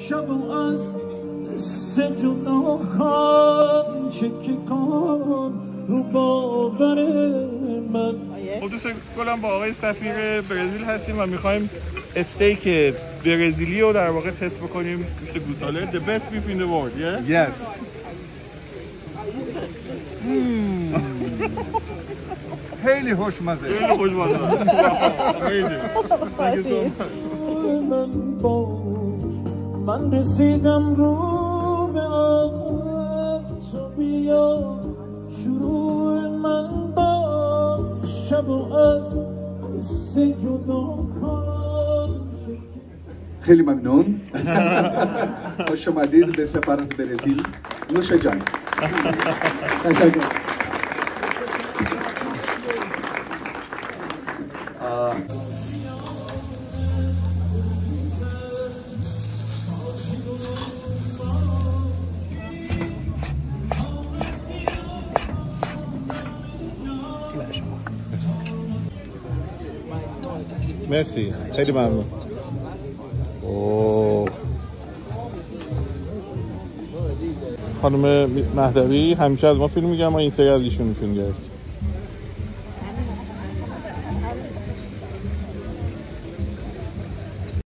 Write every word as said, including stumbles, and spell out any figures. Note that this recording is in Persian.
شب از سجدا کن چکی کن رو باور من. خب دوست گلم با آقای سفیر برزیل هستیم و میخوایم استیک برزیلی رو در واقع تست بکنیم. گوشت گوساله the best beef in the world. yeah yes خیلی خوشمزه. خیلی خوشمزه. خیلی. Thank you so much. من باش من رسیدم رو به آخر تو بیا شروع من با شب و از قصه جدا کن. خیلی ممنون. خوش آمدید به سفارت برزیل. نوش جان. تشکر. مرسی. خیلی ممنون. اوه. خانم مهدوی همیشه از ما فیلم میگم، ما این سری از ایشون میشون گرفت.